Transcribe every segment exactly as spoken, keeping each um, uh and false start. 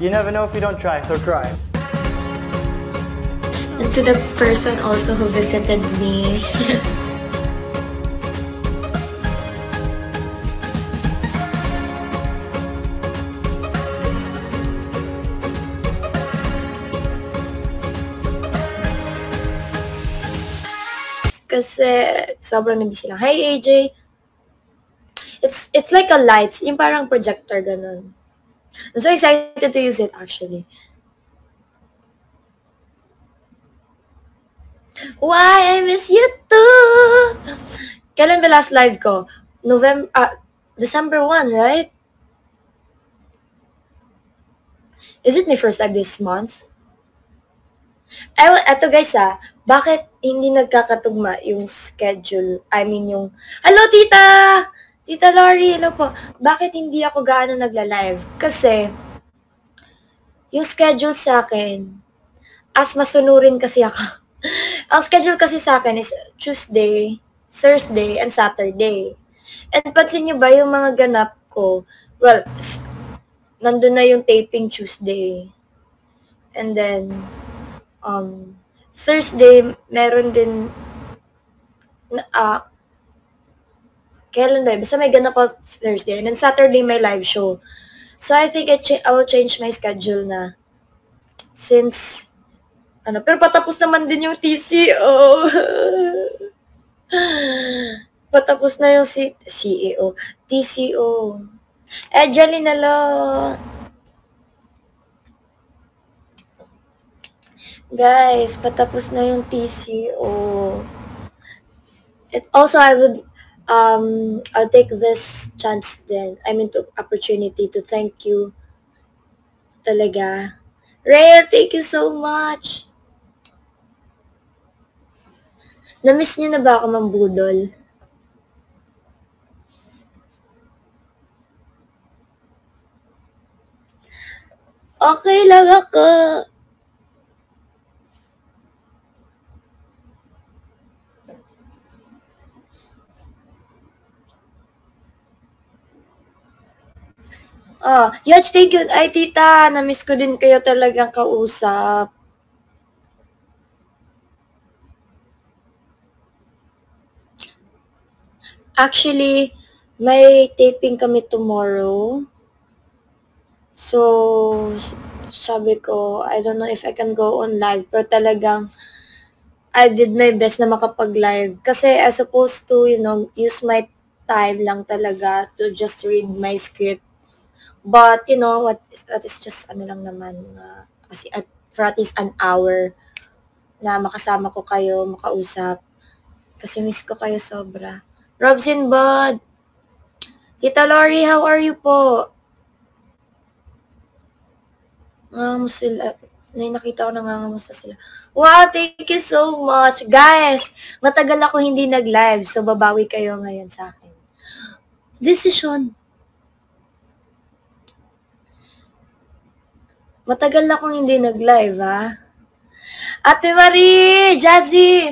You never know if you don't try, so try. And to the person also who visited me. Kasi sobrang nabisi lang. Hi, A J! It's it's like a lights, yung parang projector, ganun. I'm so excited to use it, actually. Why, I miss you too! Kailan ba last live ko? November, ah, December first, right? Is it my first live this month? Ay, eto guys ah, bakit hindi nagkakatugma yung schedule? I mean yung, hello tita! Tita Lori, hello po. Bakit hindi ako gaano nagla-live? Kasi, yung schedule sa akin, as masunurin kasi ako. Ang schedule kasi sa akin is Tuesday, Thursday, and Saturday. And pansin nyo ba yung mga ganap ko? Well, nandun na yung taping Tuesday. And then, um, Thursday, meron din, ah, uh, kailan ba? Basta may ganap ako Thursday. And then Saturday, may live show. So, I think I, ch- I will change my schedule na. Since, ano, pero patapos naman din yung T C O. Patapos na yung C- C E O. T C O. Eh, Jolly na lang. Guys, patapos na yung T C O. It, also, I would, um, I'll take this chance then, I mean, to opportunity to thank you. Talaga. Rhea, thank you so much. Na-miss niyo na ba ako mambudol? Okay lang ako. Oh, Yoj, thank you. Ay, tita, na-miss ko din kayo talagang kausap. Actually, may taping kami tomorrow. So, sabi ko, I don't know if I can go on live. Pero talagang, I did my best na makapag-live. Kasi I supposed to, you know, use my time lang talaga to just read my script. But, you know, what is, that is just, ano lang naman, uh, kasi at, for at least an hour na makasama ko kayo, makausap. Kasi miss ko kayo sobra. Robsin Bud! Tita Lori, how are you po? Nangangamusta sila. May nakita ko nangangamusta sila. Wow, thank you so much. Guys, matagal ako hindi nag-live, so babawi kayo ngayon sa akin. Decision. Matagal akong hindi nag-live, ha? Ate Marie! Jazzy!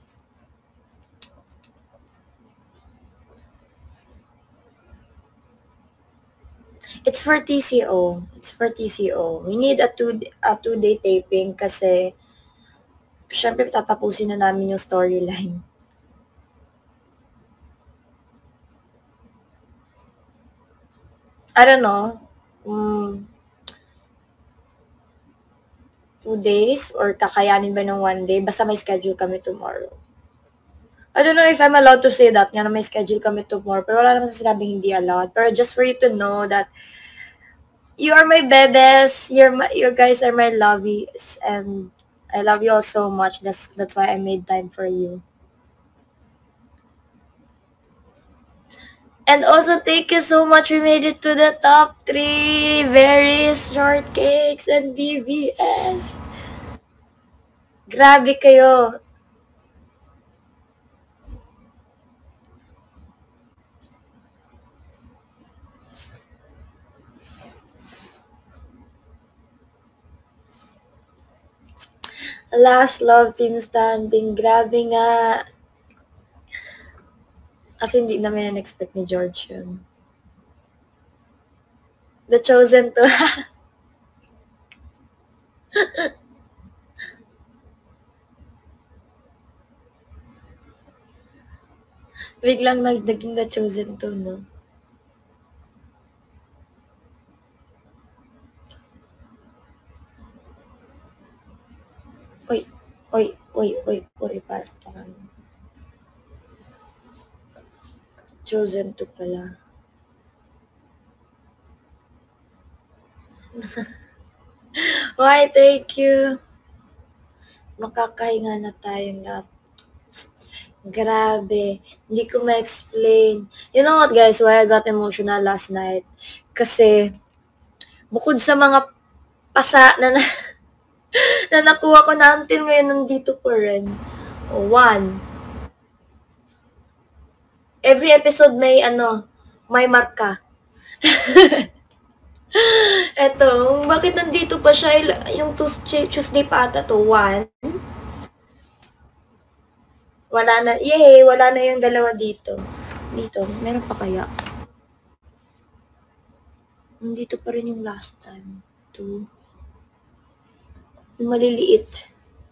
It's for T C O. It's for T C O. We need a two a two-day taping kasi syempre tatapusin na namin yung storyline. I don't know. Um, two days or kakayanin ba ng one day? Basta may schedule kami tomorrow. I don't know if I'm allowed to say that nga na may schedule kami tomorrow. Pero wala naman sa sinabing hindi allowed. Pero just for you to know that you are my bebes. You're my, you guys are my lovies. And I love you all so much. That's, that's why I made time for you. And also, thank you so much. We made it to the top three. Berries, shortcakes, and B B S. Grabe kayo. Last love team standing. Grabe nga. Kasi hindi namin expect ni George yun. The Chosen to. Biglang nag naging The Chosen two, no? Uy, uy, uy, uy, uy, parang parang Chosen two pala. Why, thank you. Makakahinga na tayong lahat. Grabe. Hindi ko ma-explain. You know what, guys? Why I got emotional last night? Kasi, bukod sa mga pasa na, na, na nakuha ko na until ngayon nandito pa rin. Oh, one. Every episode may ano, may marka. Eto, bakit nandito pa siya? Yung Tuesday, Tuesday pa ata to. One. Wala na. Yay! Wala na yung dalawa dito. Dito. Meron pa kaya? Nandito pa rin yung last time. Two. Yung maliliit.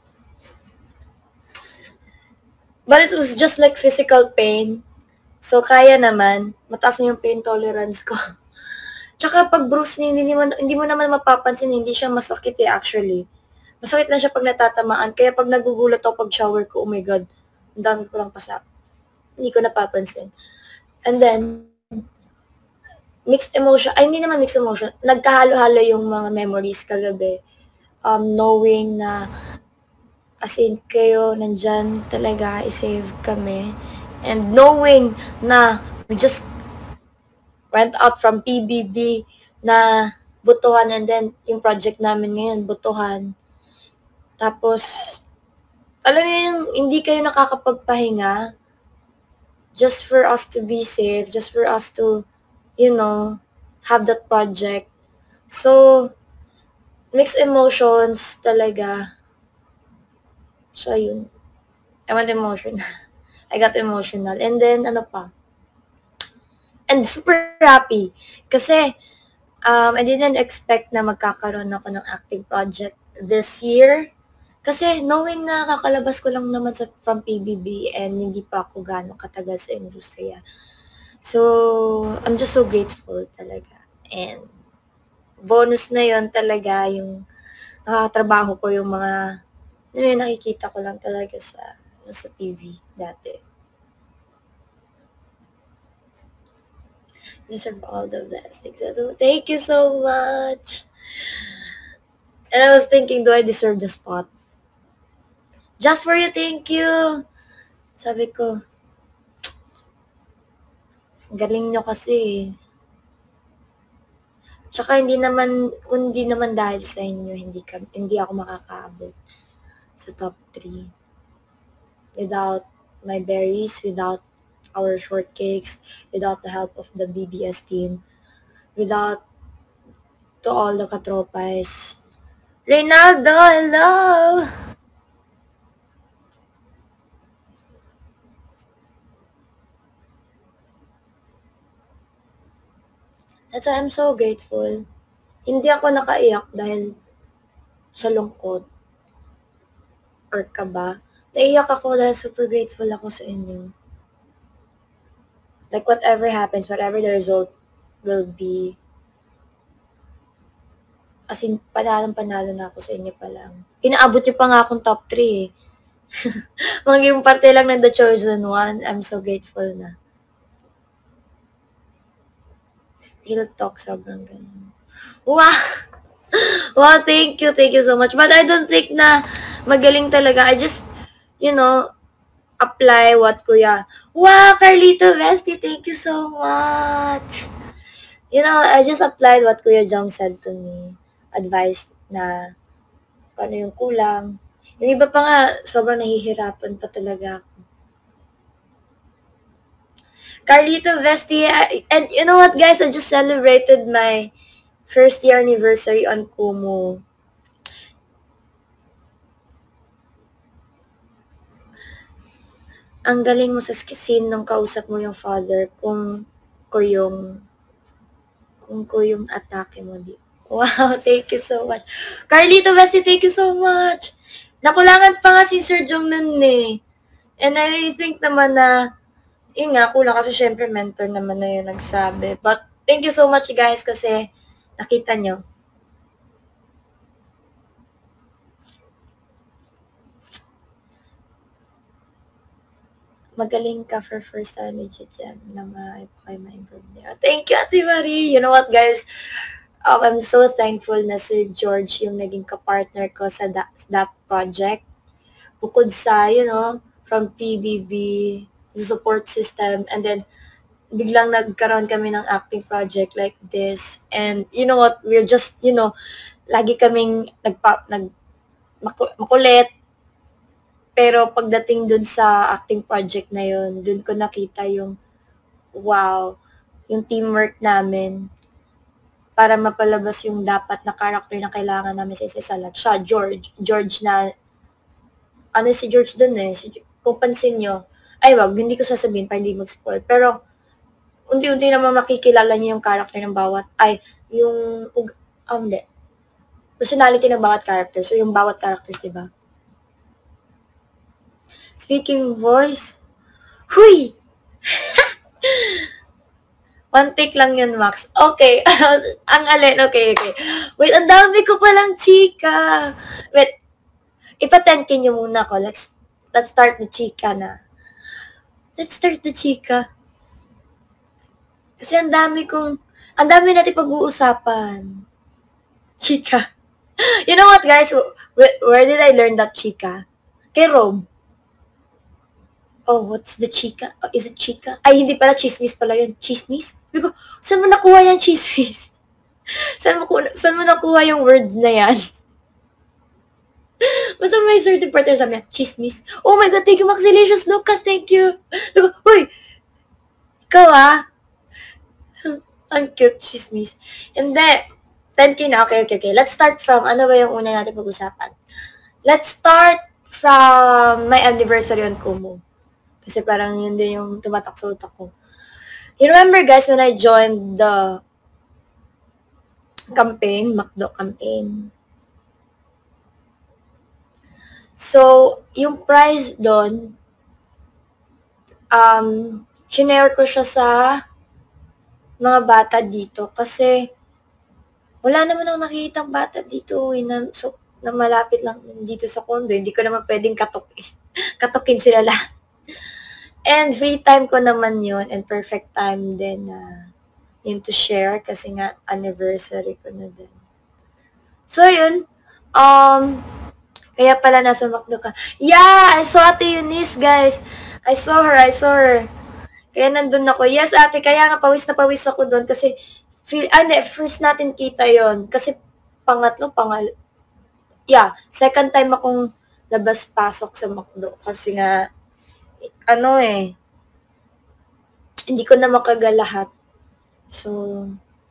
But it was just like physical pain. So, kaya naman. Mataas na yung pain tolerance ko. Tsaka pag bruise niya, hindi mo, hindi mo naman mapapansin, hindi siya masakit eh, actually. Masakit lang siya pag natatamaan. Kaya pag nagugulat ako pag shower ko, oh my God, ang dami ko lang pasa. Hindi ko napapansin. And then, mixed emotion, ay hindi naman mixed emotion, nagkahalo-halo yung mga memories kagabi. Um, knowing na, as in, kayo nandyan talaga, i-save kami. And knowing na we just went out from P B B na butuhan, and then yung project namin ngayon, butuhan. Tapos, alam niyo yung hindi kayo nakakapagpahinga just for us to be safe, just for us to, you know, have that project. So, mixed emotions talaga. So, ayun. I went emotional. I got emotional. And then, ano pa? And super happy. Kasi, um, I didn't expect na magkakaroon ako ng acting project this year. Kasi, knowing na kakalabas ko lang naman sa, from P B B and hindi pa ako gano'ng katagal sa industriya. So, I'm just so grateful talaga. And, bonus na yon talaga yung nakakatrabaho ko yung mga, ano yung nakikita ko lang talaga sa, sa T V dati. Deserve all the blessings. Thank you so much. And I was thinking, do I deserve the spot? Just for you, thank you. Sabi ko, galing nyo kasi. Tsaka hindi naman, kung hindi naman dahil sa inyo, hindi, ka, hindi ako makakaabot sa top three. Without my berries, without our shortcakes, without the help of the B B S team, without to all the katropais. Reynaldo, hello! That's why I'm so grateful. Hindi ako nakaiyak dahil sa lungkot or kaba. Naiyak ako dahil super grateful ako sa inyo. Like, whatever happens, whatever the result will be, as in, panalong-panalo na ako sa inyo pa lang. Inaabot niyo pa nga akong top three eh. Maging parte lang ng The Chosen One, I'm so grateful na. Real talk, sobrang ganun. Wow! Wow, thank you, thank you so much. But I don't think na magaling talaga. I just, you know, apply what kuya. Wow, Carlito Vesti, thank you so much. You know, I just applied what Kuya Jong said to me. Advice na paano yung kulang. Yung iba pa nga, sobrang nahihirapan pa talaga ako. Carlito Vesti, and you know what guys, I just celebrated my first year anniversary on Kumu. Ang galing mo sa scene nung kausap mo yung father kung ko yung kung ko yung atake mo di. Wow, thank you so much. Carlito Vesti, thank you so much. Nakulangan pa nga si Sir Jong nun eh. And I think naman na Yun nga, kulang kasi syempre mentor naman na yun nagsabi. But, thank you so much guys kasi nakita nyo. Magaling ka for first time legit yan. Alam mo, marami pa kayo ma-improve there. Thank you, Ate Marie. You know what, guys? Um, I'm so thankful na si George yung naging kapartner ko sa that, that project. Bukod sa, you know, from P B B, the support system, and then biglang nagkaroon kami ng acting project like this. And you know what, we're just, you know, lagi kaming nagpa, nag, makulit. Pero pagdating dun sa acting project na yun, dun ko nakita yung, wow, yung teamwork namin para mapalabas yung dapat na character na kailangan namin sa isa-salat. Siya, George. George na, ano si George dun eh, si, kung pansin nyo, ay wag, hindi ko sasabihin pa hindi mag-spoil. Pero, unti-unti naman makikilala niyo yung character ng bawat, ay, yung, um, hindi, personality ng bawat character. So, yung bawat characters, diba? Speaking voice, huy! One take lang yun, Max. Okay. Ang alin. Okay, okay. Wait, ang dami ko palang chika. Wait. Ipa-ten K nyo muna ko. Let's, let's start the chika na. Let's start the chika. Kasi ang dami kong, ang dami natin pag-uusapan. Chika. You know what, guys? Where, where did I learn that chika? Kay Rob. Oh, what's the chika? Oh, is it chika? Ay, hindi pala, chismis pala yun. Chismis? Sabi ko, saan mo nakuha yung chismis? saan, mo, saan mo nakuha yung words na yan? Basta may certain partner sabi niya, chismis. Oh my God, thank you, Maxilicious Lucas, thank you. Sabi ko, uy, ikaw ah. Ang cute, chismis. And then, ten K na, okay, okay, okay. Let's start from, ano ba yung una natin pag-usapan? Let's start from my anniversary on Kumu. Kasi parang yun din yung tumatak sa utak ko. You remember guys, when I joined the campaign, McDo campaign. So, yung prize doon, um, shinare ko siya sa mga bata dito. Kasi, wala naman akong nakikitang bata dito. Eh, na, so, na malapit lang dito sa condo. Hindi ko naman pwedeng katukin. katukin sila lahat. And free time ko naman yun and perfect time din na uh, yun to share kasi nga anniversary ko na din. So, yun. Um, kaya pala nasa McDo ka. Yeah! I saw Ate Eunice, guys. I saw her, I saw her. Kaya nandun ako. Yes, ate, kaya nga pawis na pawis ako doon kasi feel, ah, ne, first natin kita yon kasi pangatlo, pangal, yeah, second time akong labas-pasok sa McDo kasi nga ano eh, hindi ko na makagalahat. So,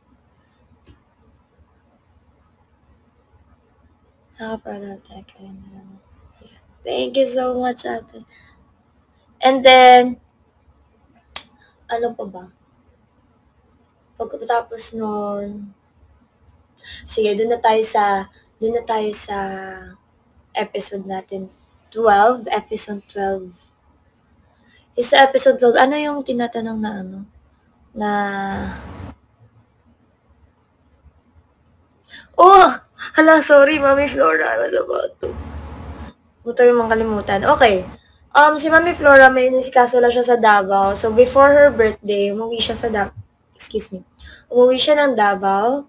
thank you so much, ate. And then, ano pa ba? Pagkatapos nun, sige, doon na tayo sa, doon na tayo sa episode natin. twelve, episode twelve. Yung sa episode twelve, ano yung tinatanong na ano? Na... Oh! Hala, sorry, Mami Flora. I was about to. Buto yung mga kalimutan. Okay. Um, si Mami Flora, may nisikaso lang siya sa Davao. So, before her birthday, umuwi siya sa Davao. Excuse me. Umuwi siya ng Davao.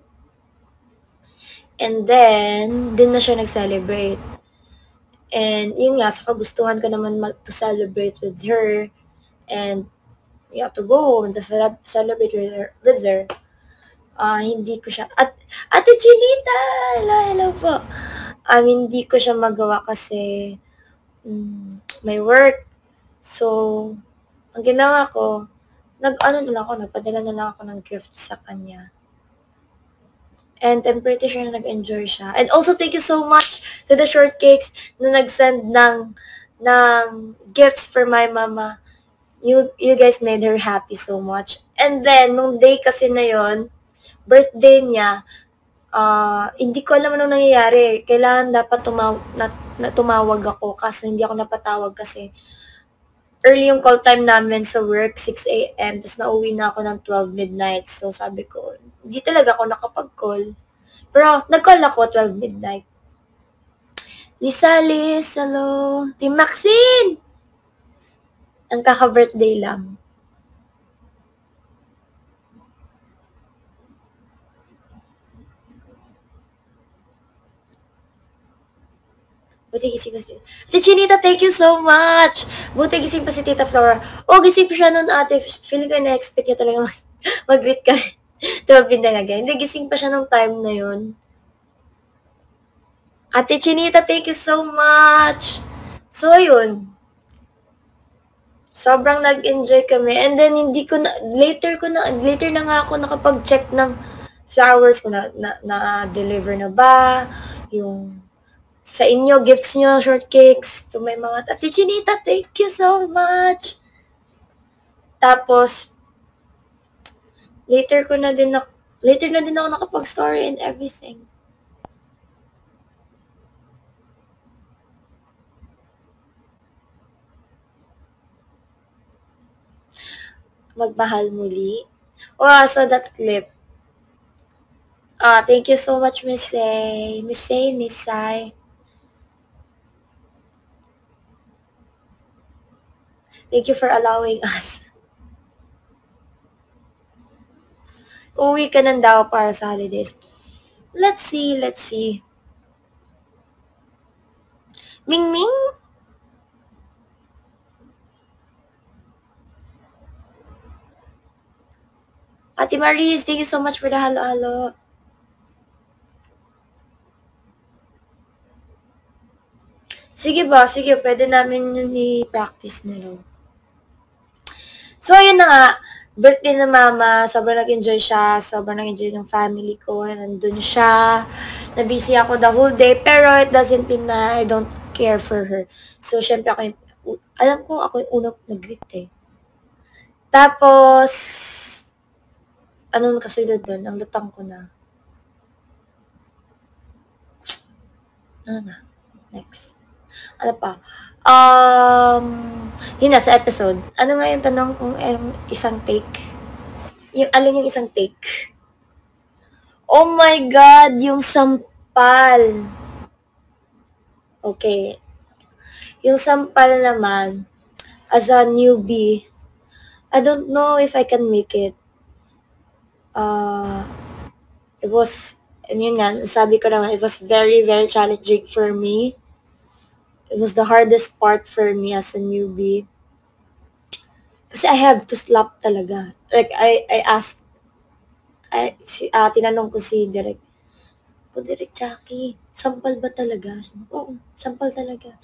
And then, din na siya nag-celebrate. And yun nga, sa kagustuhan ko naman mag- to celebrate with her. And we have to go home to celebrate with her. With her. Uh, hindi ko siya... At, Ate Chinita! Hello, hello po. Um, hindi ko siya magawa kasi um, may work. So, ang ginawa ko, nag-ano na lang ako, nagpadala na lang ako ng gift sa kanya. And I'm pretty sure na nag-enjoy siya. And also, thank you so much to the shortcakes na nag-send ng, ng gifts for my mama. You, you guys made her happy so much. And then, nung day kasi na yon, birthday niya, uh, hindi ko alam anong nangyayari. Kailangan dapat tumaw, na, na tumawag ako, kaso hindi ako napatawag kasi early yung call time namin sa work, six a.m. Tapos nauwi na ako ng twelve midnight. So, sabi ko, hindi talaga ako nakapag-call. Pero, nag-call ako twelve midnight. Lisalis, hello. Team Maxine! Ang kaka-birthday lang. Buti gising pa si Tita. Ate Chinita, thank you so much! Buti gising pa si Tita Flora. Oh, gising pa siya nun, ate. Feeling ko na-expect niya talaga mag- mag-greet ka. twelve midnight again. Hindi, gising pa siya nung time na yun. Ate Chinita, thank you so much! So, yun. Sobrang nag-enjoy kami. And then, hindi ko na, later ko na, later na nga ako nakapag-check ng flowers ko na, na, na-deliver na ba, yung, sa inyo, gifts nyo, shortcakes, to my mga, Ate Chinita, thank you so much! Tapos, later ko na din, na, later na din ako nakapag-story and everything. Magmahal muli. Oh, I saw that clip. Ah, thank you so much, Miss Say. Miss Say, Miss Sai. Thank you for allowing us. Uwi ka nan daw para sa holidays. Let's see, let's see. Ming Ming? Ate Maris, thank you so much for the halo-halo. Sige ba? Sige, pwede namin yun i-practice na lang. So, yun na nga. Birthday na mama. Sobrang nag-enjoy siya. Sobrang nag-enjoy ng family ko. Nandun siya. Nabusy ako the whole day. Pero it doesn't mean na I don't care for her. So, syempre ako yung, alam ko ako yung unang nag-greet eh. Tapos, ano kasunod doon? Ang lutang ko na. Ano na? Next. Ano pa? Um, yun na, sa episode. Ano nga yung tanong kung um, isang take? Yung, alin yung isang take? Oh my God! Yung sampal. Okay. Yung sampal naman, as a newbie, I don't know if I can make it. Uh, it was, yun nga, sabi ko naman, it was very, very challenging for me. It was the hardest part for me as a newbie. Kasi I have to slap talaga. Like, I, I asked, I, si, uh, tinanong ko si Direk, oh, Direk Jackie, sampal ba talaga? Oo, sampal talaga.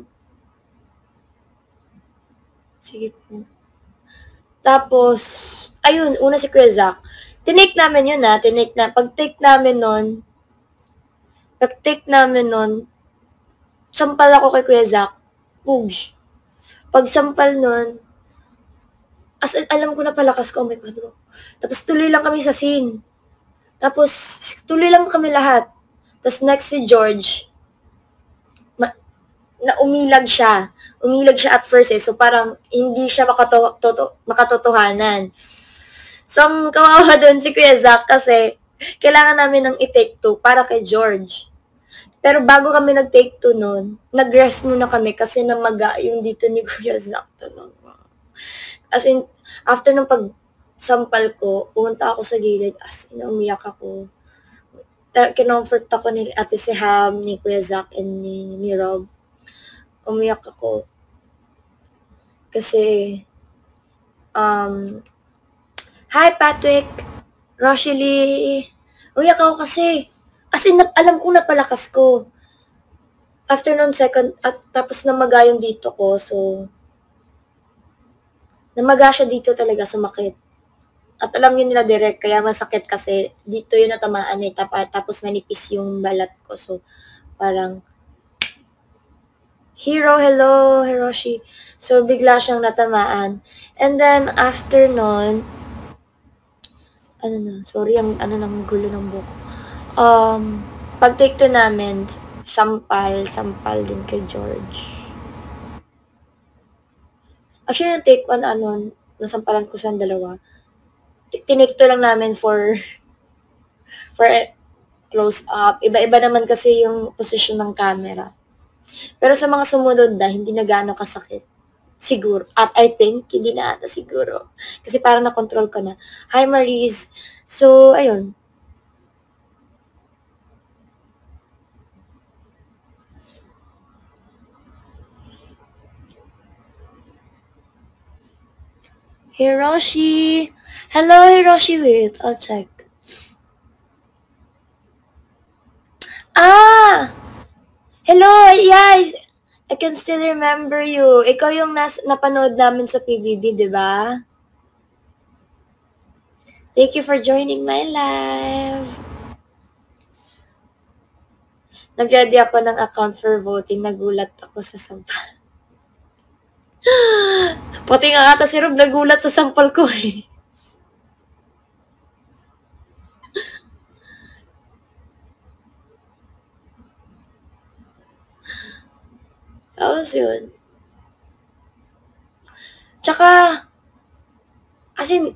Sige po. Tapos, ayun, una si Kuya Zach. Tinake namin yun ha, tinake na, pag-take namin nun, pag-take namin nun, sampal ako kay Kuya Zach, pugs. Pag sampal nun, as in, alam ko na palakas ko, oh my God, ko. Tapos tuloy lang kami sa scene. Tapos, tuloy lang kami lahat. Tapos next si George, ma- na umilag siya. Umilag siya at first eh. So parang hindi siya makato- toto- makatotohanan. So ang kawawa doon si Kuya Zach kasi kailangan namin ng i-take two para kay George. Pero bago kami nag-take two noon, nag-rest muna kami kasi namaga yung dito ni Kuya Zach. As in, after ng pag-sampal ko, pumunta ako sa gilid, as in, umiyak ako. Kinomfort ako ni Ate si Ham, ni Kuya Zach, and ni, ni Rob. Umiyak ako. Kasi, um, hi Patrick, Rochely, umiyak ako kasi, as in, alam kong napalakas ko. After nun second, at tapos namaga yung dito ko, so, namaga siya dito talaga, sumakit. At alam yun nila direct, kaya masakit kasi, dito yun natamaan eh, tapos manipis yung balat ko, so, parang, Hero, hello, Hiroshi. So, bigla siyang natamaan. And then, after nun, ano na, sorry, ang ano nang gulo ng buko. Um, pag-take to namin, sampal, sampal din kay George. Actually, yung take one, ano, nasampalan ko sa dalawa. Tinake to lang namin for, for close up. Iba-iba naman kasi yung position ng camera. Pero sa mga sumunod na, hindi na gaano kasakit. Siguro. At I think, hindi na ata siguro. Kasi parang na-control ko na. Hi, Maris. So, ayun. Hiroshi. Hello, Hiroshi. Wait, I'll check. Ah! Hello, yeah, I can still remember you. Ikaw yung nas napanood namin sa P B B, di ba? Thank you for joining my live. Nag-ready ako ng account for voting. Nagulat ako sa sampal. Pati nga ata si Rob nagulat sa sampal ko eh. Tapos yun. Tsaka, as in,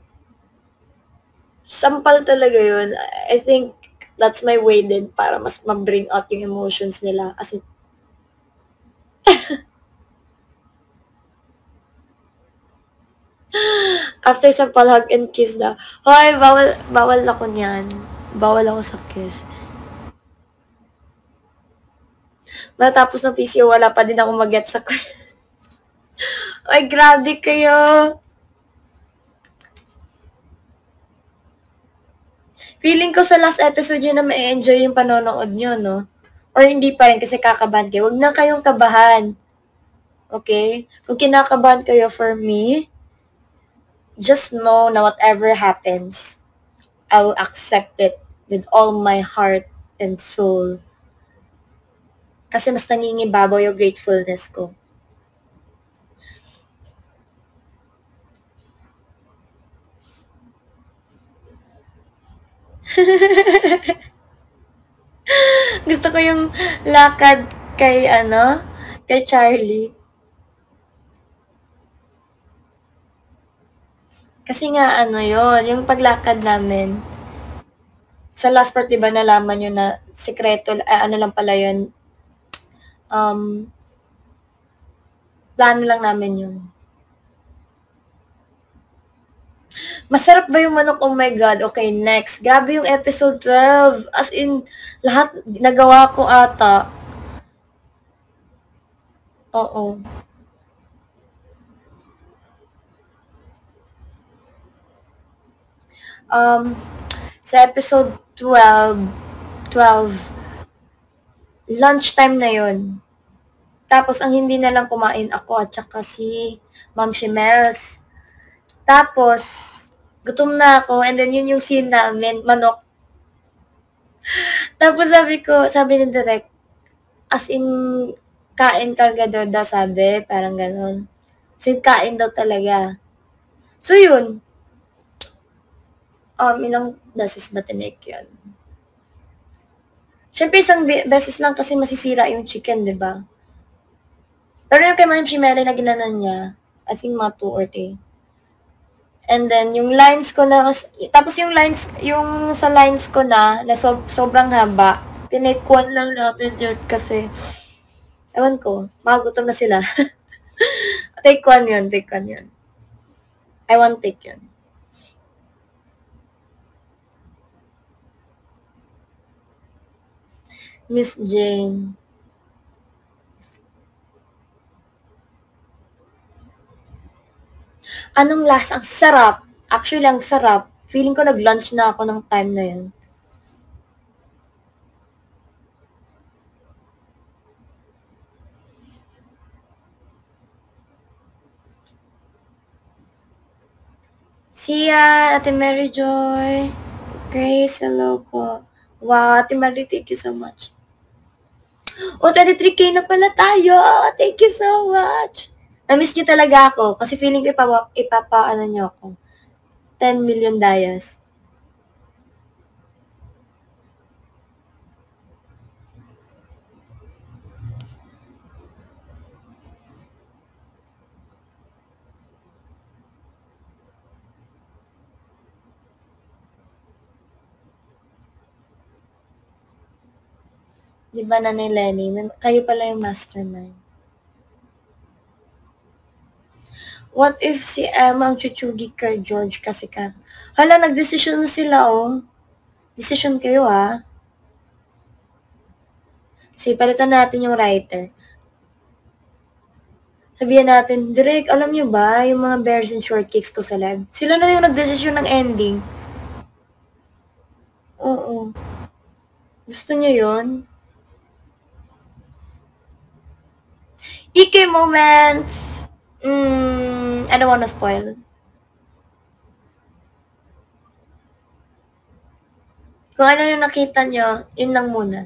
sampal talaga yun. I think that's my way din para mas ma-bring out yung emotions nila. As in, after sampal, hug and kiss na. Hoy, bawal, bawal ako niyan. Bawal ako sa kiss. Matapos ng T C O, wala pa din ako mag-get sa Ay, grabe kayo. Feeling ko sa last episode yun na ma-enjoy yung panonood nyo, no? Or hindi pa rin kasi kakabahan kayo. Huwag na kayong kabahan. Okay? Kung kinakabahan kayo for me, just know na whatever happens, I will accept it with all my heart and soul. Kasi mas nangingibabaw yung gratefulness ko. Gusto ko yung lakad kay, ano, kay Charlie. Kasi nga, ano yon yung paglakad namin, sa last part, diba, nalaman nyo na sekreto, eh, ano lang pala yun, um, plano lang namin yun. Masarap ba yung manok? Oh my God. Okay, next. Grabe yung episode twelve. As in, lahat nagawa ko ata. Oo. Um, sa episode twelve, twelve, lunchtime na yon. Tapos, ang hindi na lang kumain ako at saka si Ma'am Shimels. Tapos, gutom na ako and then yun yung scene namin, manok. Tapos sabi ko, sabi ni Direk, as in, kain kargador daw sabi, parang ganon. As in, kain daw talaga. So yun, um, ilang beses ba tinake yun? Siyempre, isang beses lang kasi masisira yung chicken, di ba? Pero yung kay Ma'am Chimere na ginanan niya, I think mga two or three. And then, yung lines ko na, tapos yung lines, yung sa lines ko na, na so, sobrang haba, tinake one lang namin yun kasi, ewan ko, magutom na sila. Take one yun, take one yun. I want take yun. Miss Jane. Anong lasa? Ang sarap. Actually, ang sarap. Feeling ko nag-lunch na ako ng time na yun. Sia, Ate Mary Joy. Grace, hello po. Wow, Ate Mary, thank you so much. Oh, twenty-three K na pala tayo. Thank you so much. Na-miss nyo talaga ako kasi feeling ko ipapa, ipapa ano nyo ako. ten million dayas. Di ba, Nanay Lenny? May- Kayo pala yung mastermind. What if si Emma ang chuchugi kay George kasi ka? Hala, nagdesisyon na sila, oh. Desisyon kayo, ah. Sige, palitan natin yung writer. Sabihan natin, Direk, alam nyo ba, yung mga bears and shortcakes ko sa live, sila na yung nagdesisyon ng ending. Oo. Gusto nyo yun? Ike moments! Mm, I don't wanna spoil. Kung ano yung nakita nyo, yun lang muna.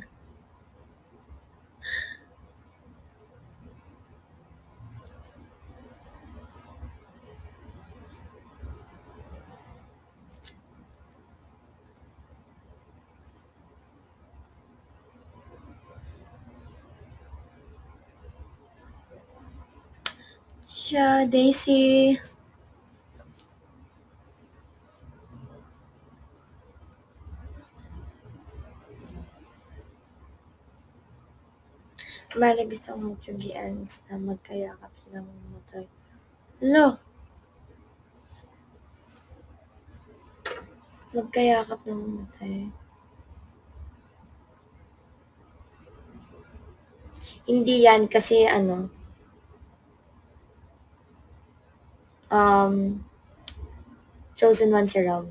Siya, Daisy. Mali gusto kong magtsugian sa magkayakap silang motor. Lo! Magkayakap ng motor. Hindi yan kasi ano, um, chosen one si Rob.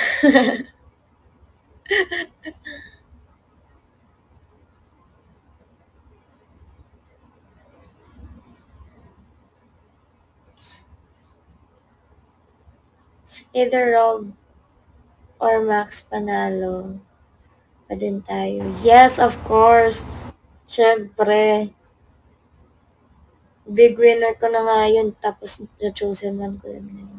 Either Rob or Max Panalo pa din tayo. Yes, of course. Siyempre. Big winner ko na nga yun, tapos the chosen one ko yun ngayon.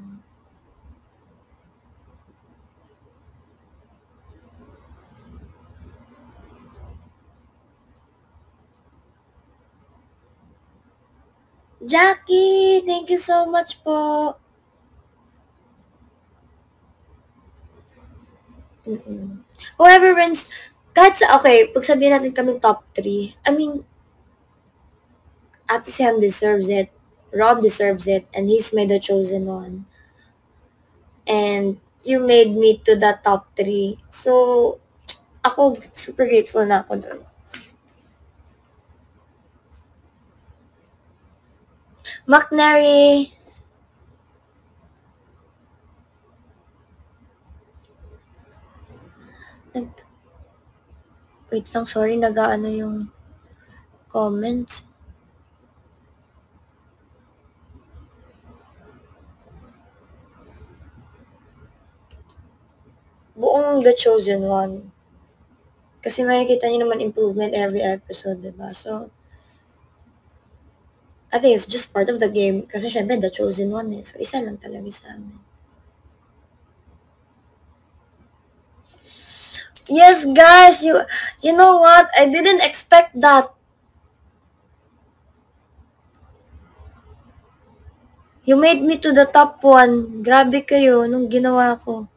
Jackie, thank you so much po. Mm-mm. Whoever wins, kahit sa, okay, pag sabihin natin kaming top three, I mean, Ate Sam deserves it, Rob deserves it, and he's made the chosen one. And you made me to the top three. So, ako, super grateful na ako doon. McNary, nag, wait lang, sorry, nag-ano yung comments. Buong The Chosen One. Kasi makikita niyo naman improvement every episode, diba? So, I think it's just part of the game. Kasi syempre, The Chosen One eh. So, isa lang talaga sa amin. Yes, guys! You, you know what? I didn't expect that. You made me to the top one. Grabe kayo nung ginawa ko.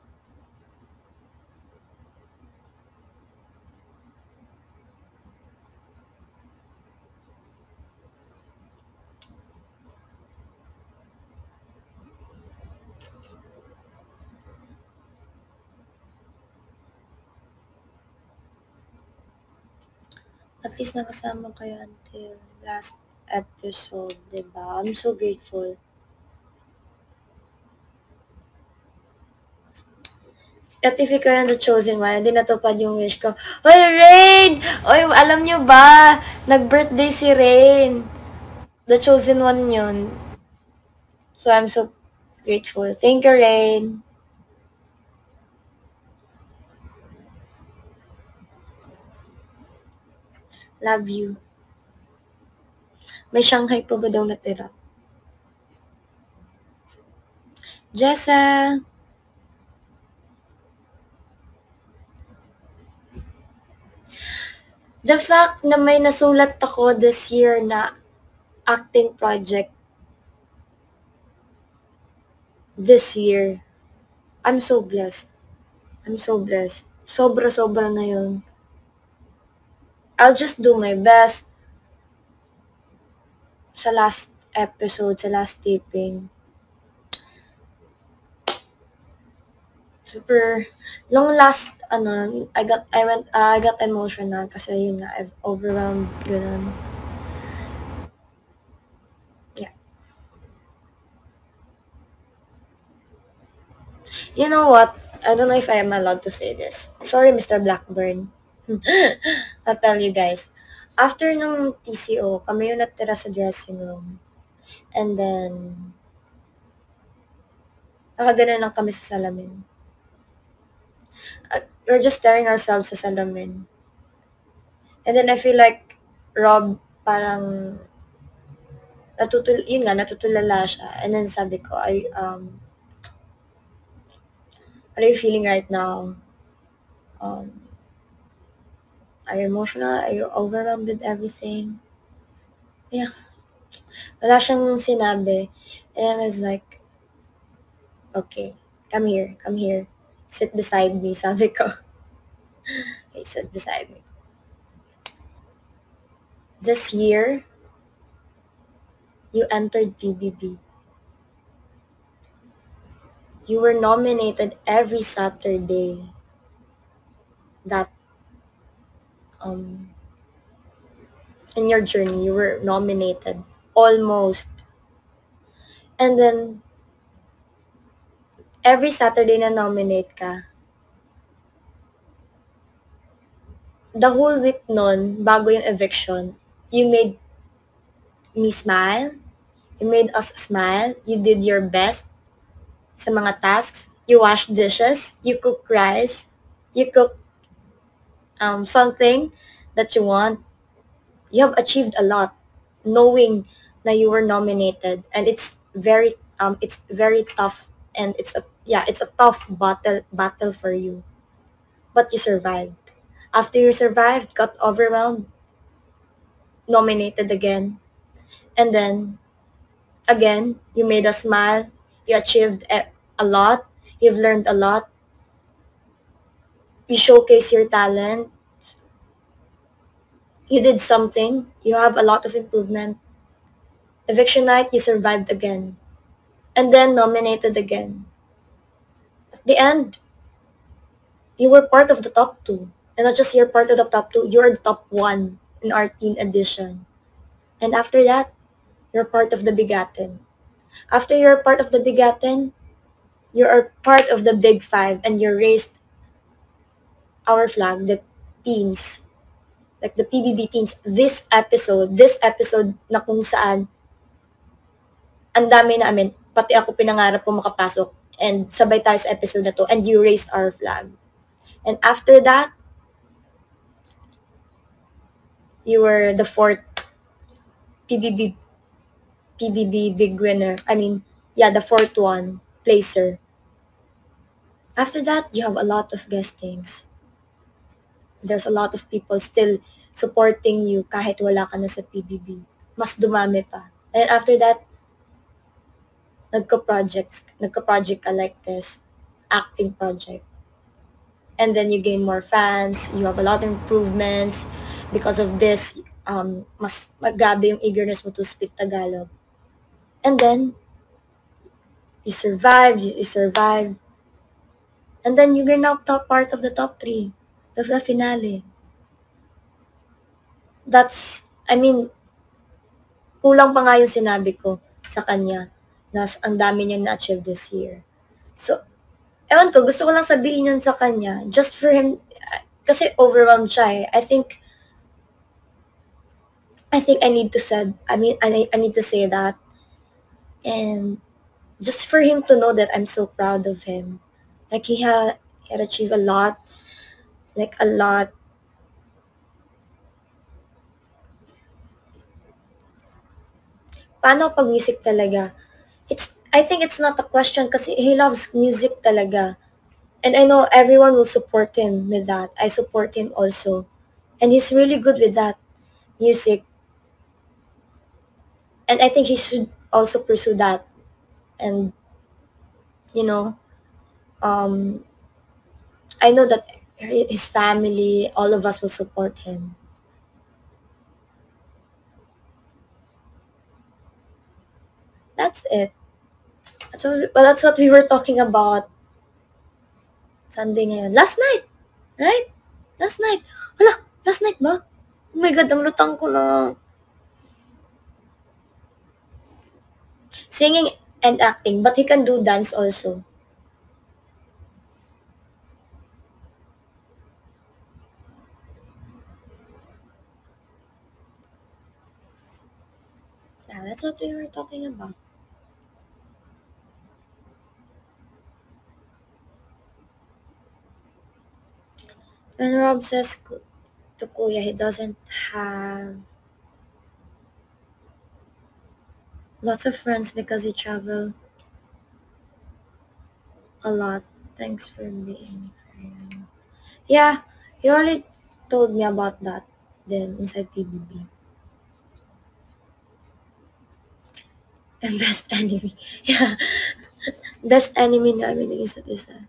At least nakasama kayo until last episode, diba? I'm so grateful. At if ikaw yung The Chosen One, hindi natupad yung wish ko. Hoy, Rain! Oy, alam nyo ba? Nag-birthday si Rain. The Chosen One yun. So, I'm so grateful. Thank you, Rain. Love you. May Shanghai pa ba daw natira? Jessa! The fact na may nasulat ako this year na acting project this year, I'm so blessed. I'm so blessed. Sobra-sobra na yun. I'll just do my best sa last episode, sa last taping. Super long last ano, I got I went uh, I got emotional kasi yun nga, I've overwhelmed ganun. Yeah. You know what? I don't know if I am allowed to say this. Sorry, Mister Blackburn. I'll tell you guys. After ng T C O, kami yung natira sa dressing room. And then, nakaganan lang kami sa salamin. Uh, we're just staring ourselves sa salamin. And then I feel like Rob parang natutul yun nga, natutulala siya. And then sabi ko, I, um, what are you feeling right now? Um, are you emotional? Are you overwhelmed with everything? Yeah. Wala siyang sinabi. And I was like, okay, come here, come here. Sit beside me, sabi ko. Okay, sit beside me. This year, you entered P B B. You were nominated every Saturday that um in your journey you were nominated almost. And then every Saturday na nominate ka, the whole week nun, bago yung eviction, you made me smile, you made us smile, you did your best sa mga tasks, you wash dishes, you cook rice, you cook um, something that you want. You have achieved a lot knowing that you were nominated, and it's very um it's very tough, and it's a yeah it's a tough battle battle for you, but you survived. After you survived, got overwhelmed, nominated again, and then again you made us smile, you achieved a, a lot, you've learned a lot, you showcase your talent, you did something, you have a lot of improvement. Eviction night, you survived again. And then nominated again. At the end, you were part of the top two. And not just you're part of the top two, you're the top one in our teen edition. And after that, you're part of the Bigatin. After you're part of the Bigatin, you are part of the Big Five, and you raised our flag, the teens, like the P B B teens. This episode, this episode na kung saan ang dami namin, pati ako pinangarap ko makapasok, and sabay tayo sa episode na to, and you raised our flag. And after that, you were the fourth P B B P B B big winner. I mean, yeah, the fourth one, placer. After that, you have a lot of guestings. There's a lot of people still supporting you kahit wala ka na sa P B B. Mas dumami pa. And after that, nagka-projects, nagka-project ka like this, acting project. And then you gain more fans, you have a lot of improvements. Because of this, um, mas grabe yung eagerness mo to speak Tagalog. And then, you survive, you, you survive. And then you're now top part of the top three, the, the finale. That's, I mean, kulang pa nga yung sinabi ko sa kanya na ang dami niyang na-achieve this year. So, ewan ko, gusto ko lang sabihin yun sa kanya, just for him, kasi overwhelmed siya eh. I think, I think I need to say, I mean, I, I need to say that. And just for him to know that I'm so proud of him. Like, he had, he had achieved a lot, like a lot. Paano pag music talaga? It's, I think it's not a question kasi he loves music talaga. And I know everyone will support him with that. I support him also. And he's really good with that, music. And I think he should also pursue that. And, you know, um, I know that his family, all of us will support him. That's it. That's what, well, that's what we were talking about Sunday ngayon. Last night, right? Last night. Hala, last night ba? Oh my God, ang lutang ko na. Singing and acting, but he can do dance also. Yeah, that's what we were talking about. When Rob says ku- to Kuya, he doesn't have lots of friends because he travel a lot. Thanks for being friend. Yeah, he already told me about that then inside P B B. And best enemy. Yeah. Best enemy namin ng isa't isa.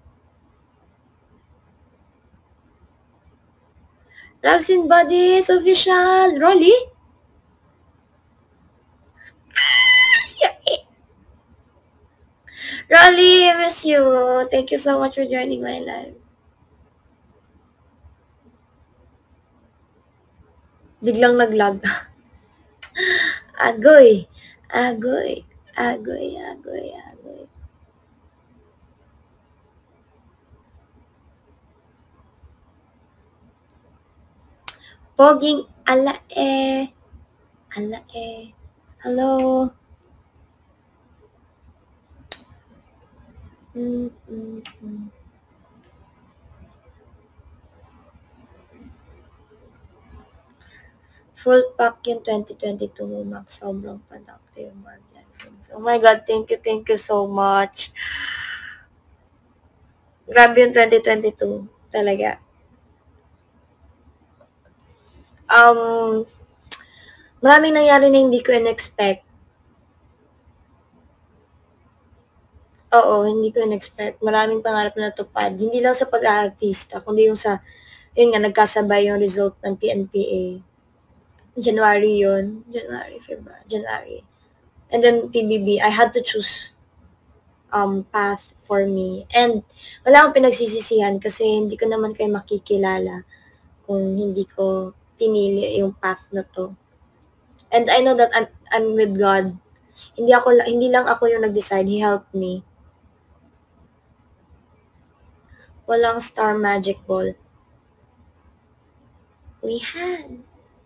Ramsin Buddies official! Rolly? Rolly, I miss you. Thank you so much for joining my live. Biglang nag-lag. Agoy. Agoy. Agoy, agoy, agoy. Poging ala eh. Ala eh. Hello. Mm, mm, mm. Full pack yung twenty twenty-two mo, Max. Sobrang productive. More blessings. Oh my God, thank you, thank you so much. Grabe yung twenty twenty-two. Talaga. Um, maraming nangyari na hindi ko in-expect. Oo, hindi ko in-expect. Maraming pangarap na natupad. Hindi lang sa pag-aartista, kundi yung sa, yun nga, nagkasabay yung result ng P N P A. January yun. January, February, January. And then P B B, I had to choose um, path for me. And wala akong pinagsisisihan kasi hindi ko naman kayo makikilala kung hindi ko pinili yung path na to. And I know that I'm, I'm with God. Hindi ako hindi lang ako yung nag-decide, He helped me. Walang star magic ball. We had.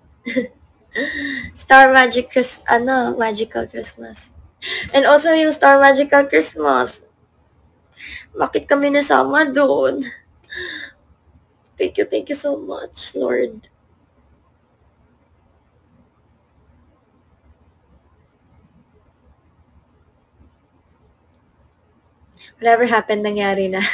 Star Magic Christmas, ano, Magical Christmas. And also yung Star Magical Christmas. Bakit kami nasama doon? Thank you, thank you so much, Lord. Whatever happened, nangyari na.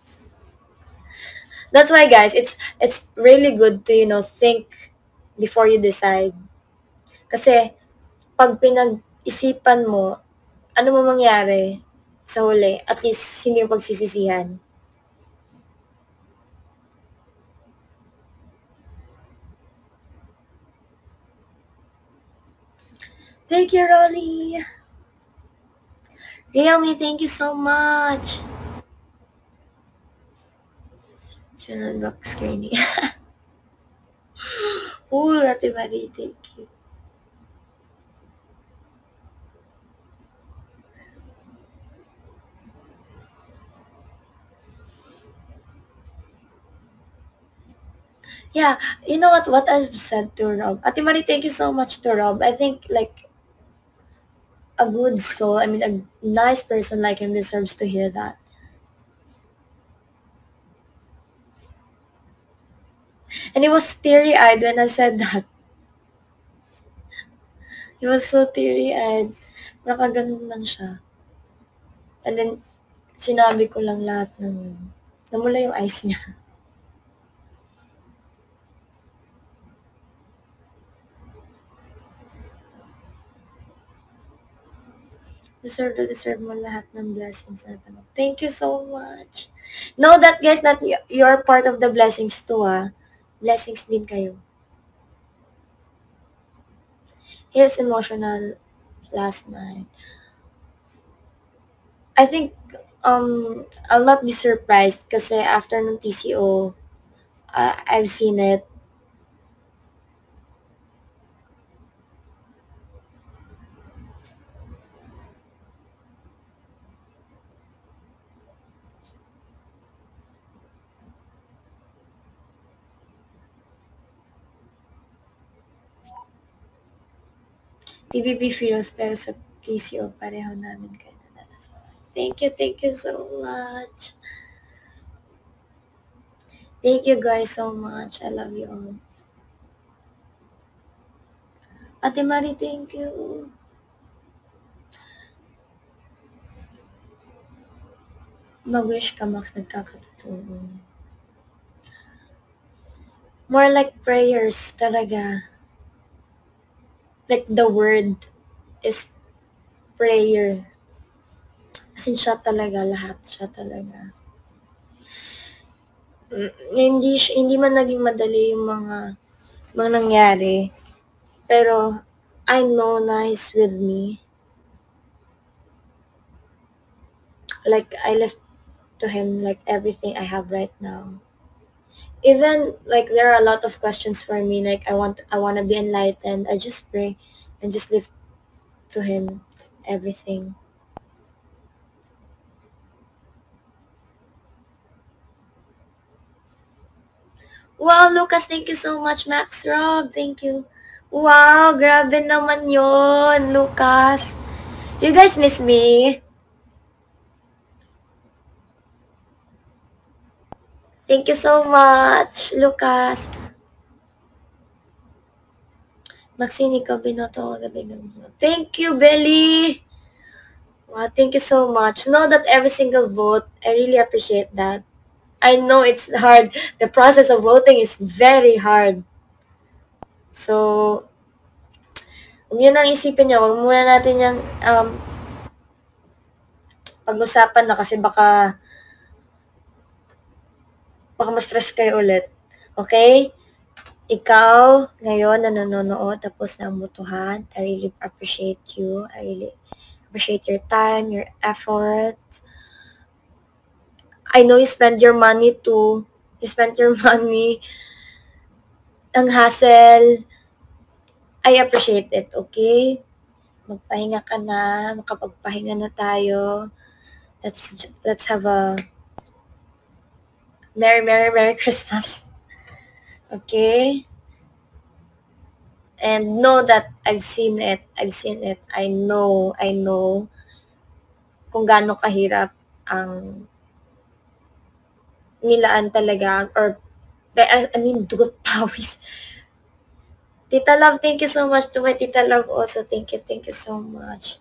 That's why, guys, it's it's really good to, you know, think before you decide. Kasi, pag pinag-isipan mo, ano mo mangyari sa huli, at least hindi yung pagsisisihan. Thank you, Rolly. Realme, thank you so much. Channel box screening. Ooh, Ate Marie, thank you. Yeah, you know what, what I've said to Rob. Ate Marie, thank you so much to Rob. I think, like, a good soul, I mean, a nice person like him deserves to hear that. And he was teary-eyed when I said that. He was so teary-eyed. Nakaganon lang siya. And then, sinabi ko lang lahat ng, namula yung eyes niya. Deserve to deserve mo lahat ng blessings na tanong. Thank you so much. Know that, guys, that y- you're part of the blessings too, ah. Blessings din kayo. He was emotional last night. I think um I'll not be surprised kasi after ng T C O, uh, I've seen it. P B B feels pero sa T C O pareho namin kayo na. Thank you, thank you so much. Thank you guys so much. I love you all. Ate Marie, thank you. Mag-wish ka, Max, nagkakatotoo. More like prayers talaga. Like the word is prayer. As in, siya talaga, lahat. Siya talaga. Mm, hindi, hindi man naging madali yung mga, mga nangyari. Pero, I know na he's with me. Like, I left to him like everything I have right now. Even like there are a lot of questions for me, like I want I want to be enlightened. I just pray and just lift to him everything. Wow, Lucas, thank you so much. Max Rob, thank you. Wow, grabe naman yon, Lucas. You guys miss me? Thank you so much, Lucas. Maxine, ikaw binoto ko gabi-gabi. Thank you, Belly. Wow, thank you so much. Know that every single vote, I really appreciate that. I know it's hard. The process of voting is very hard. So, um, yun ang isipin nyo. Huwag muna natin yung um, pag-usapan na kasi baka baka ma-stress kayo ulit. Okay? Ikaw, ngayon, na nanonood, tapos na ang botohan, I really appreciate you. I really appreciate your time, your effort. I know you spend your money too. You spent your money. Ang hassle. I appreciate it, okay? Magpahinga ka na, makapagpahinga na tayo. Let's let's have a Merry Merry Merry Christmas. Okay? And know that I've seen it. I've seen it. I know, I know kung gaano kahirap ang nilaan talaga or I, I mean dugot pawis. Tita Love, thank you so much. To my Tita Love also, thank you, thank you so much.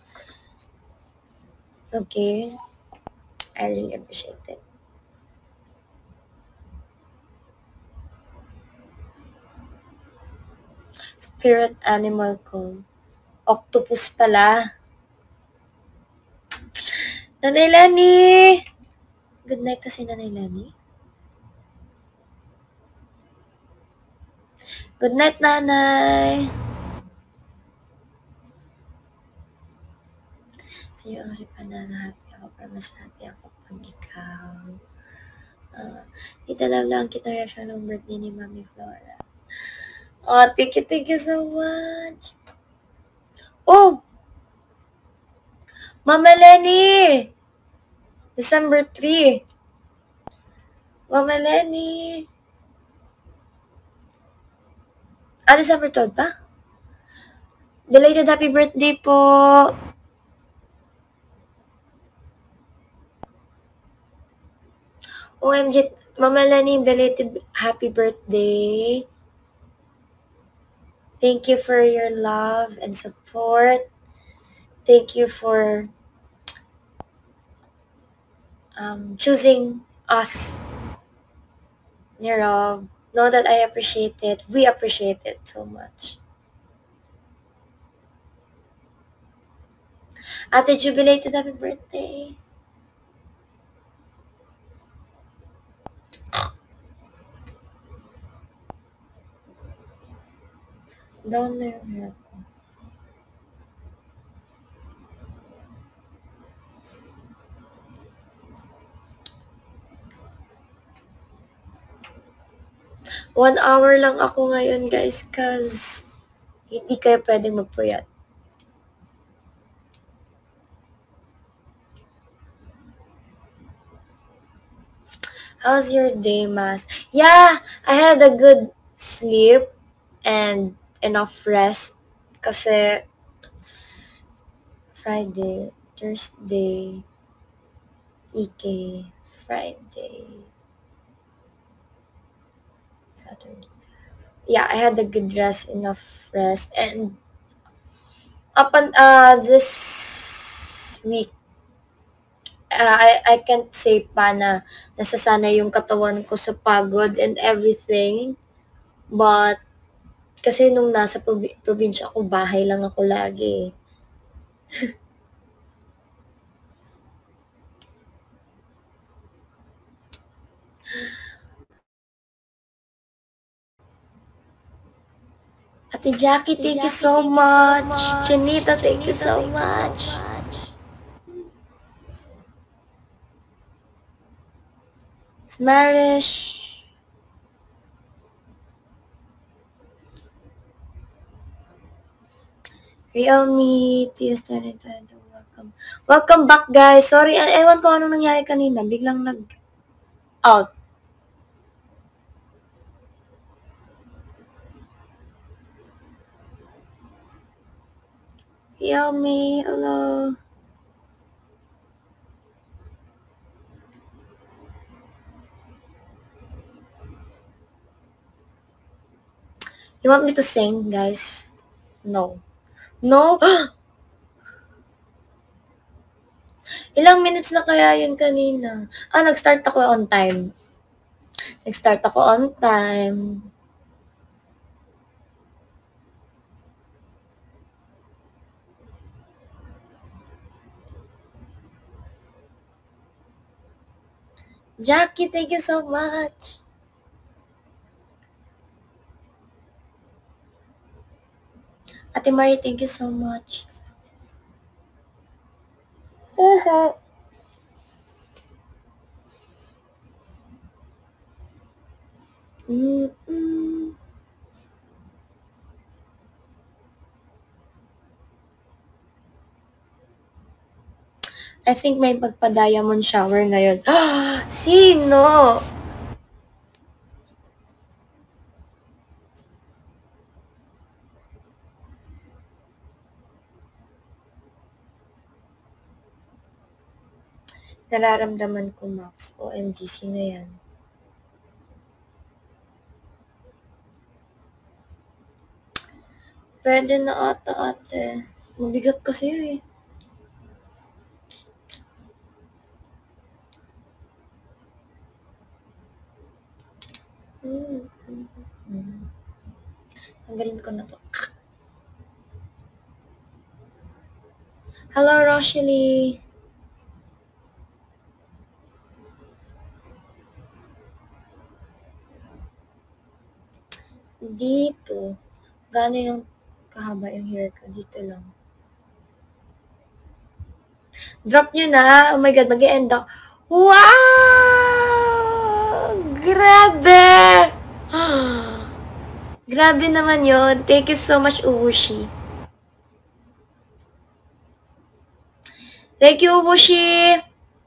Okay? I really appreciate it. Spirit animal ko. Octopus pala. Nanay Lani! Good night kasi Nanay Lani. Good night, Nanay! Sa'yo kasi panana happy ako, pero mas happy ako pag ikaw. Uh, Tita Love lang kita reaction ng birthday ni Mami Flora. Oh, thank you, thank you so much. Oh! Mama Lenny! December third. Mama Lenny! Ah, December twelfth pa? Belated happy birthday po! O M G, Mama Lenny, belated happy birthday. Thank you for your love and support. Thank you for um, choosing us. Nero, know that I appreciate it. We appreciate it so much. Ate Jubilated happy birthday. Brown na yung hair ko. One hour lang ako ngayon, guys, cause hindi kayo pwedeng magpuyat. How's your day, Mas? Yeah, I had a good sleep and enough rest kasi Friday, Thursday, Ike, Friday, Saturday. Yeah, I had a good rest, enough rest, and up on uh this week, uh, I I can't say pa na nasasanay yung katawan ko sa pagod and everything, but kasi nung nasa probi- probinsya ako, bahay lang ako lagi. Ate Jackie, thank you so much. Chinita, thank you so much. Smarish. Realme, T S Nintendo, welcome. Welcome back, guys. Sorry, e- ewan ko anong nangyari kanina. Biglang nag-out. Realme, hello. You want me to sing, guys? No. No? Ilang minutes na kaya yun kanina? Ah, nag-start ako on time. Nag-start ako on time. Jackie, thank you so much. Ate Marie, thank you so much. Uh-huh. Mm-mm. I think may magpa-diamond shower ngayon. Sino? Nararamdaman ko, Max. O M G, sino yan? Pwede na ata, ate. Mabigat kasi eh. Hmm. Hmm. Tanggalin ko na to. Hello, Roshely. Dito. Gaano yung kahaba yung hair ko? Dito lang. Drop nyo na. Oh my God, mag-e-end ako. Wow! Grabe! Grabe naman yon. Thank you so much, Uwushi. Thank you, Uwushi!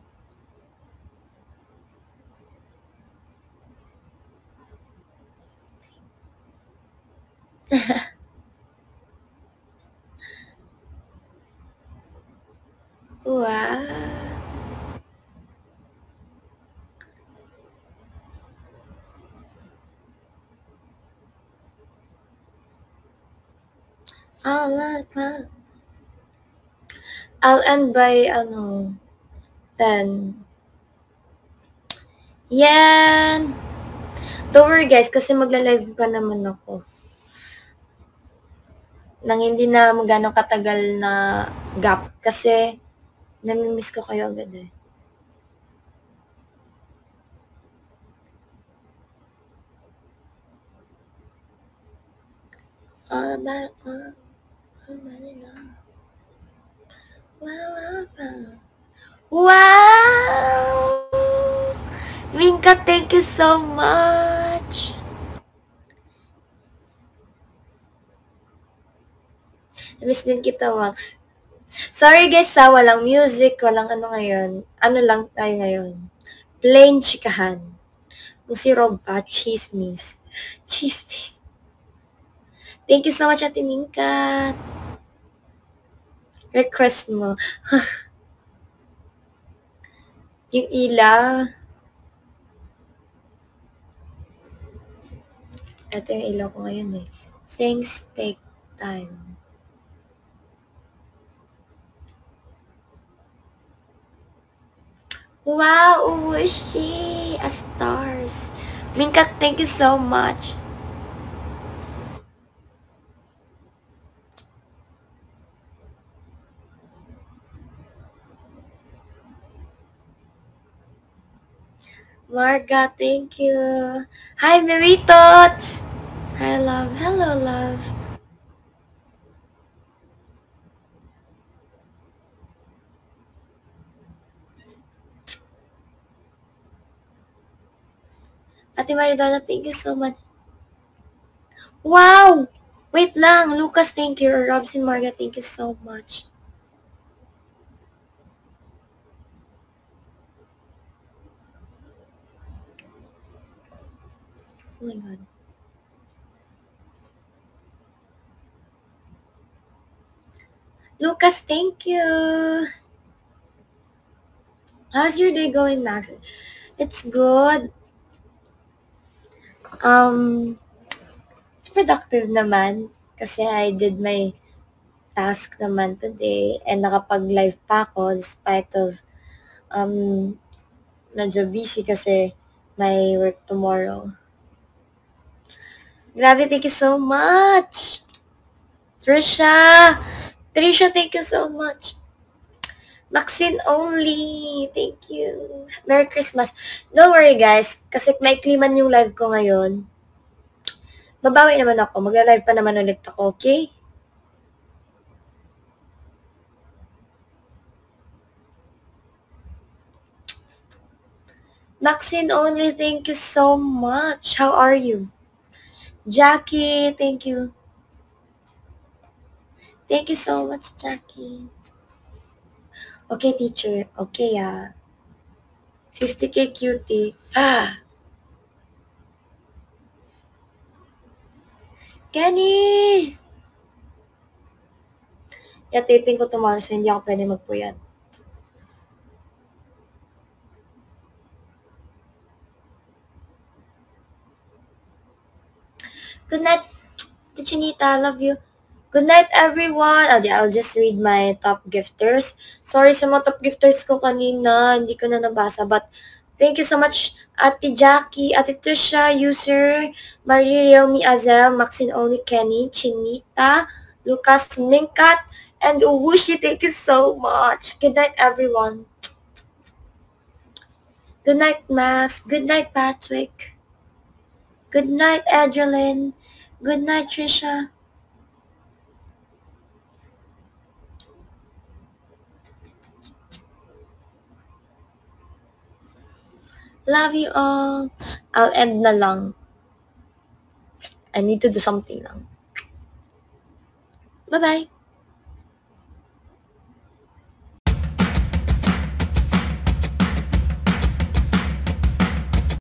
Wow! I'll, I'll end by, ano, ten. Yan! Don't worry guys, kasi magla-live pa naman ako. Nang hindi na magano katagal na gap. Kasi, namimiss ko kayo agad eh. All about love. Wow, wow, wow. Wow! Minka, thank you so much! Miss din kita, Max. Sorry guys sa walang music, walang ano ngayon. Ano lang tayo ngayon. Plain chikahan. Kung si Rob pa, chismis. Chismis. Thank you so much, Ate Minka. Request mo. Yung ilaw. Ito yung ilaw ko ngayon eh. Things take time. Wow, Uwushi! A stars. Minka, thank you so much. Marga, thank you. Hi, Meritot! Hi, love. Hello, love. Ate Maridona, thank you so much. Wow! Wait lang. Lucas, thank you. Robson Marga, thank you so much. Oh my God. Lucas, thank you. How's your day going, Max? It's good. Um, productive naman. Kasi I did my task naman today and nakapag-live pa ako despite of um, medyo busy kasi may work tomorrow. Grabe, thank you so much! Trisha! Trisha, thank you so much! Maxine only! Thank you! Merry Christmas! Don't worry guys, kasi may kliman yung live ko ngayon. Babawi naman ako. Magla-live pa naman ulit ako, okay? Maxine only, thank you so much. How are you? Jackie, thank you. Thank you so much, Jackie. Okay, teacher. Okay, ah. fifty K cutie. Ah. Kenny! Yeah, taping ko tomorrow so hindi ako pwede magpuyat. Good night, Tichinita. I love you. Good night, everyone. Oh, yeah, I'll just read my top gifters. Sorry sa mga top gifters ko kanina. Hindi ko na nabasa. But thank you so much, Ate Jackie, Ate Trisha, User, Marie Realme Azel, Maxine Oni, Kenny, Chinita, Lucas Minkat, and Uwushi. Thank you so much. Good night, everyone. Good night, Max. Good night, Patrick. Good night, Adeline. Good night, Trisha. Love you all. I'll end na lang. I need to do something lang. Bye-bye.